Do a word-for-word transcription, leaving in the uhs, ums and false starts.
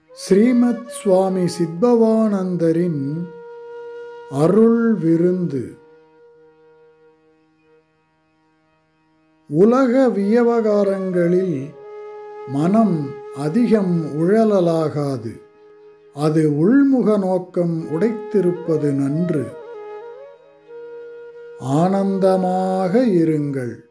ஸ்ரீமத் சுவாமி சித்பவானந்தரின் அருள் விருந்து. உலக வியவகாரங்களில் மனம் அதிகம் உழலலாகாது. அது உள்முக நோக்கம் உடைத்திருப்பது நன்று. ஆனந்தமாக இருங்கள்.